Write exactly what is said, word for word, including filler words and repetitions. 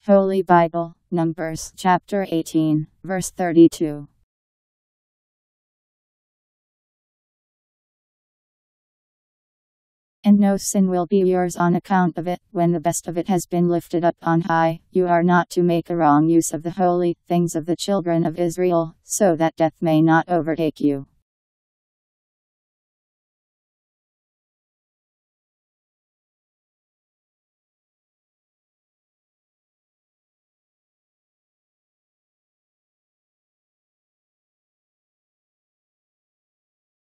Holy Bible, Numbers chapter eighteen, verse thirty-two. And no sin will be yours on account of it, when the best of it has been lifted up on high. You are not to make a wrong use of the holy things of the children of Israel, so that death may not overtake you.